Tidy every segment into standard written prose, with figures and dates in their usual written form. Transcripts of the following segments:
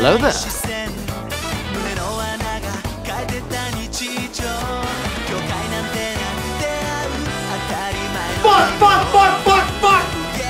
Hello there. Fuck, fuck, fuck, fuck, fuck!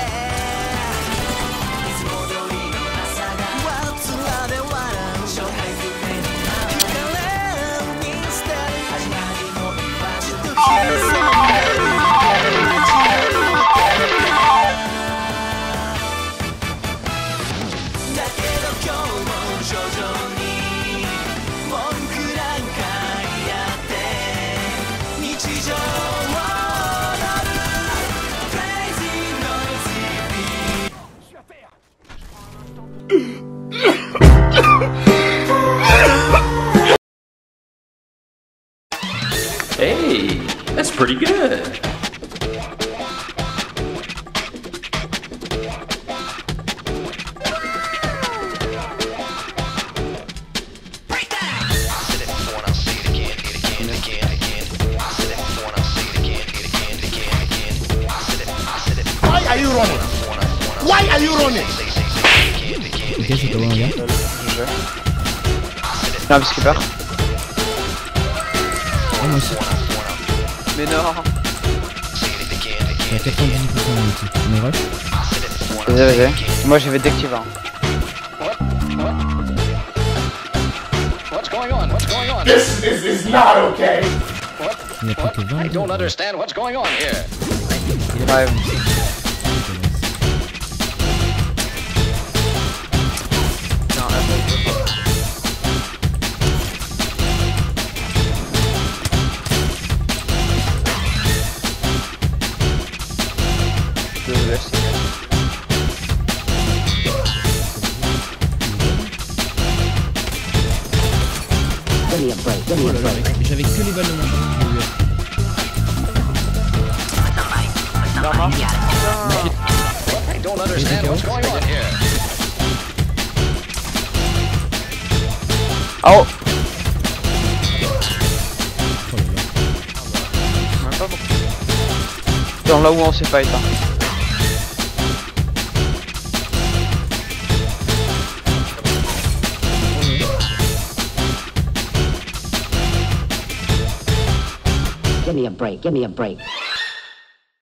Hey, that's pretty good. Why are you running? Why are you running? Ok, c'est pas bon, gars. Non, parce qu'il peur. Oh, moi aussi. Mais non. J'ai 90% d'ulti. On est rush. Vas-y. Moi j'ai détective. Hein. This is not okay. Il y a plus que 20 Don't understand what's going on here. Ouais. J'avais que les balles de mon I don't understand what's going on here. Oh. Dans là où on s'est fight. Hein. Give me a break, give me a break.